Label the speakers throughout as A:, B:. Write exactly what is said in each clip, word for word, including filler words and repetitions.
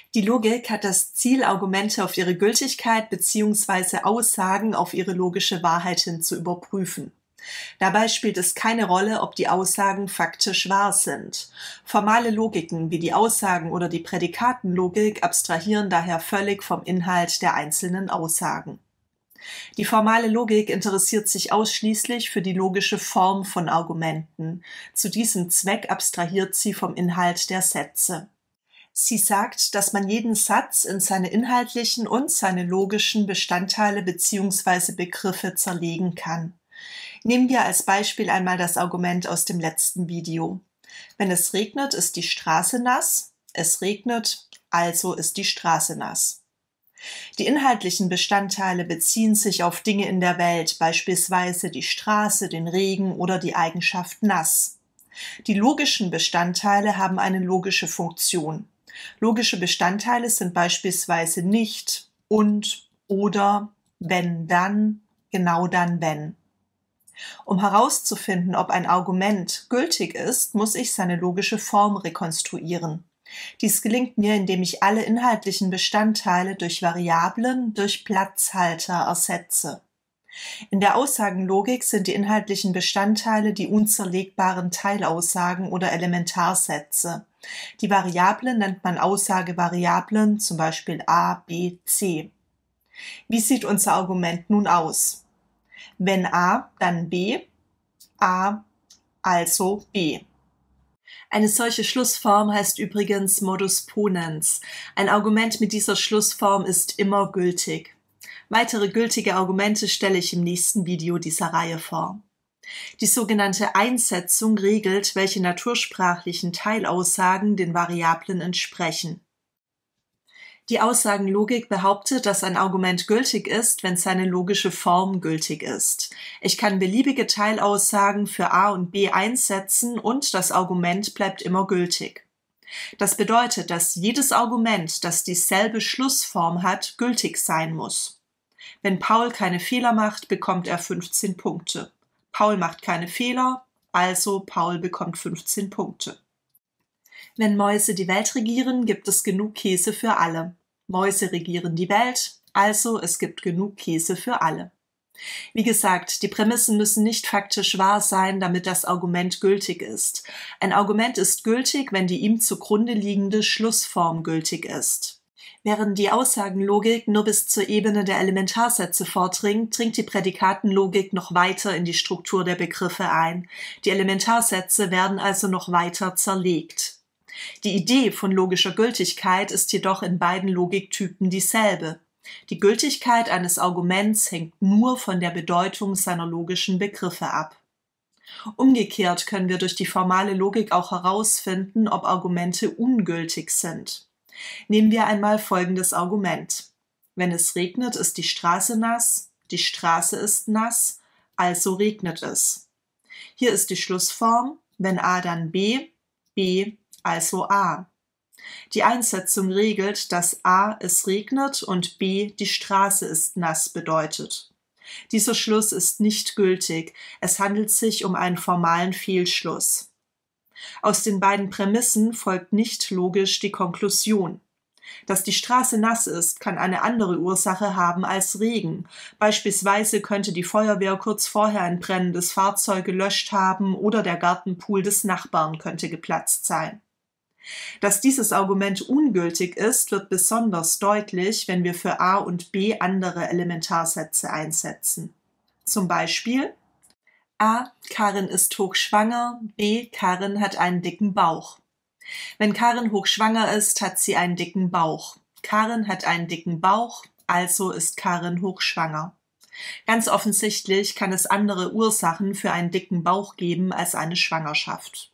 A: Die Logik hat das Ziel, Argumente auf ihre Gültigkeit bzw. Aussagen auf ihre logische Wahrheit hin zu überprüfen. Dabei spielt es keine Rolle, ob die Aussagen faktisch wahr sind. Formale Logiken wie die Aussagen oder die Prädikatenlogik abstrahieren daher völlig vom Inhalt der einzelnen Aussagen. Die formale Logik interessiert sich ausschließlich für die logische Form von Argumenten. Zu diesem Zweck abstrahiert sie vom Inhalt der Sätze. Sie sagt, dass man jeden Satz in seine inhaltlichen und seine logischen Bestandteile bzw. Begriffe zerlegen kann. Nehmen wir als Beispiel einmal das Argument aus dem letzten Video. Wenn es regnet, ist die Straße nass. Es regnet, also ist die Straße nass. Die inhaltlichen Bestandteile beziehen sich auf Dinge in der Welt, beispielsweise die Straße, den Regen oder die Eigenschaft nass. Die logischen Bestandteile haben eine logische Funktion. Logische Bestandteile sind beispielsweise nicht, und, oder, wenn, dann, genau dann, wenn. Um herauszufinden, ob ein Argument gültig ist, muss ich seine logische Form rekonstruieren. Dies gelingt mir, indem ich alle inhaltlichen Bestandteile durch Variablen, durch Platzhalter ersetze. In der Aussagenlogik sind die inhaltlichen Bestandteile die unzerlegbaren Teilaussagen oder Elementarsätze. Die Variablen nennt man Aussagevariablen, zum Beispiel a, b, c. Wie sieht unser Argument nun aus? Wenn a, dann b, a, also b. Eine solche Schlussform heißt übrigens Modus ponens. Ein Argument mit dieser Schlussform ist immer gültig. Weitere gültige Argumente stelle ich im nächsten Video dieser Reihe vor. Die sogenannte Einsetzung regelt, welche natursprachlichen Teilaussagen den Variablen entsprechen. Die Aussagenlogik behauptet, dass ein Argument gültig ist, wenn seine logische Form gültig ist. Ich kann beliebige Teilaussagen für a und b einsetzen und das Argument bleibt immer gültig. Das bedeutet, dass jedes Argument, das dieselbe Schlussform hat, gültig sein muss. Wenn Paul keine Fehler macht, bekommt er fünfzehn Punkte. Paul macht keine Fehler, also Paul bekommt fünfzehn Punkte. Wenn Mäuse die Welt regieren, gibt es genug Käse für alle. Mäuse regieren die Welt, also es gibt genug Käse für alle. Wie gesagt, die Prämissen müssen nicht faktisch wahr sein, damit das Argument gültig ist. Ein Argument ist gültig, wenn die ihm zugrunde liegende Schlussform gültig ist. Während die Aussagenlogik nur bis zur Ebene der Elementarsätze vordringt, dringt die Prädikatenlogik noch weiter in die Struktur der Begriffe ein. Die Elementarsätze werden also noch weiter zerlegt. Die Idee von logischer Gültigkeit ist jedoch in beiden Logiktypen dieselbe. Die Gültigkeit eines Arguments hängt nur von der Bedeutung seiner logischen Begriffe ab. Umgekehrt können wir durch die formale Logik auch herausfinden, ob Argumente ungültig sind. Nehmen wir einmal folgendes Argument. Wenn es regnet, ist die Straße nass, die Straße ist nass, also regnet es. Hier ist die Schlussform, wenn a, dann b, b, also a. Die Einsetzung regelt, dass a, es regnet und b, die Straße ist nass bedeutet. Dieser Schluss ist nicht gültig, es handelt sich um einen formalen Fehlschluss. Aus den beiden Prämissen folgt nicht logisch die Konklusion. Dass die Straße nass ist, kann eine andere Ursache haben als Regen. Beispielsweise könnte die Feuerwehr kurz vorher ein brennendes Fahrzeug gelöscht haben oder der Gartenpool des Nachbarn könnte geplatzt sein. Dass dieses Argument ungültig ist, wird besonders deutlich, wenn wir für a und b andere Elementarsätze einsetzen. Zum Beispiel a. Karin ist hochschwanger, b. Karin hat einen dicken Bauch. Wenn Karin hochschwanger ist, hat sie einen dicken Bauch. Karin hat einen dicken Bauch, also ist Karin hochschwanger. Ganz offensichtlich kann es andere Ursachen für einen dicken Bauch geben als eine Schwangerschaft.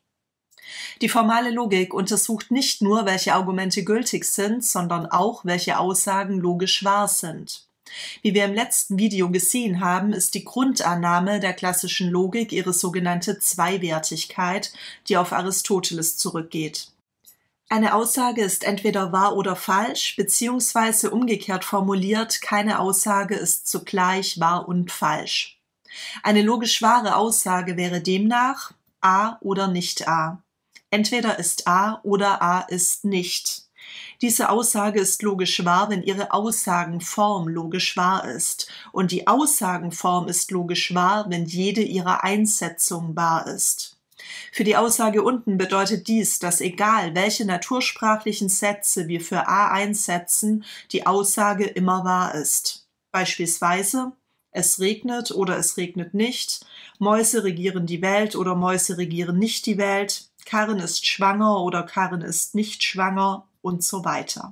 A: Die formale Logik untersucht nicht nur, welche Argumente gültig sind, sondern auch, welche Aussagen logisch wahr sind. Wie wir im letzten Video gesehen haben, ist die Grundannahme der klassischen Logik ihre sogenannte Zweiwertigkeit, die auf Aristoteles zurückgeht. Eine Aussage ist entweder wahr oder falsch, beziehungsweise umgekehrt formuliert, keine Aussage ist zugleich wahr und falsch. Eine logisch wahre Aussage wäre demnach a oder nicht a. Entweder ist a oder a ist nicht. Diese Aussage ist logisch wahr, wenn ihre Aussagenform logisch wahr ist. Und die Aussagenform ist logisch wahr, wenn jede ihrer Einsetzungen wahr ist. Für die Aussage unten bedeutet dies, dass egal welche natursprachlichen Sätze wir für A einsetzen, die Aussage immer wahr ist. Beispielsweise: Es regnet oder es regnet nicht, Mäuse regieren die Welt oder Mäuse regieren nicht die Welt, Karin ist schwanger oder Karin ist nicht schwanger und so weiter.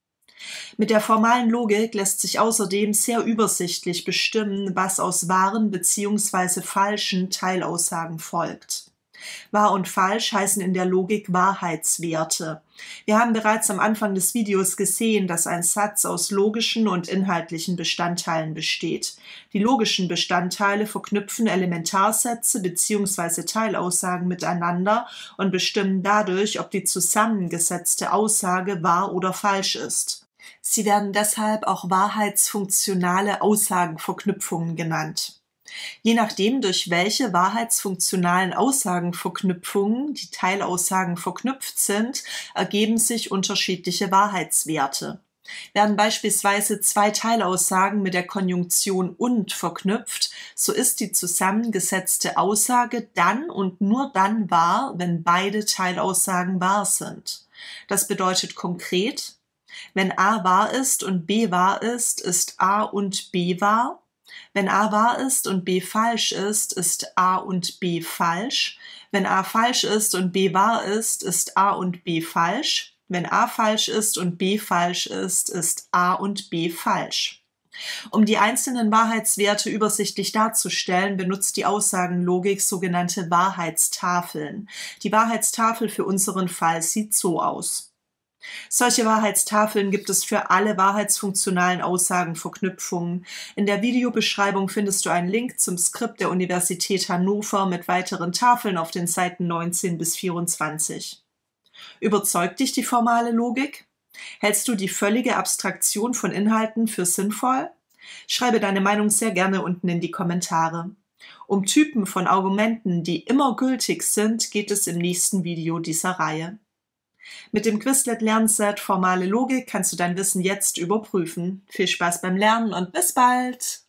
A: Mit der formalen Logik lässt sich außerdem sehr übersichtlich bestimmen, was aus wahren bzw. falschen Teilaussagen folgt. Wahr und falsch heißen in der Logik Wahrheitswerte. Wir haben bereits am Anfang des Videos gesehen, dass ein Satz aus logischen und inhaltlichen Bestandteilen besteht. Die logischen Bestandteile verknüpfen Elementarsätze bzw. Teilaussagen miteinander und bestimmen dadurch, ob die zusammengesetzte Aussage wahr oder falsch ist. Sie werden deshalb auch wahrheitsfunktionale Aussagenverknüpfungen genannt. Je nachdem, durch welche wahrheitsfunktionalen Aussagenverknüpfungen die Teilaussagen verknüpft sind, ergeben sich unterschiedliche Wahrheitswerte. Werden beispielsweise zwei Teilaussagen mit der Konjunktion und verknüpft, so ist die zusammengesetzte Aussage dann und nur dann wahr, wenn beide Teilaussagen wahr sind. Das bedeutet konkret: Wenn A wahr ist und B wahr ist, ist A und B wahr. Wenn A wahr ist und B falsch ist, ist A und B falsch. Wenn A falsch ist und B wahr ist, ist A und B falsch. Wenn A falsch ist und B falsch ist, ist A und B falsch. Um die einzelnen Wahrheitswerte übersichtlich darzustellen, benutzt die Aussagenlogik sogenannte Wahrheitstafeln. Die Wahrheitstafel für unseren Fall sieht so aus. Solche Wahrheitstafeln gibt es für alle wahrheitsfunktionalen Aussagenverknüpfungen. In der Videobeschreibung findest du einen Link zum Skript der Universität Hannover mit weiteren Tafeln auf den Seiten neunzehn bis vierundzwanzig. Überzeugt dich die formale Logik? Hältst du die völlige Abstraktion von Inhalten für sinnvoll? Schreibe deine Meinung sehr gerne unten in die Kommentare. Um Typen von Argumenten, die immer gültig sind, geht es im nächsten Video dieser Reihe. Mit dem Quizlet-Lernset Formale Logik kannst du dein Wissen jetzt überprüfen. Viel Spaß beim Lernen und bis bald!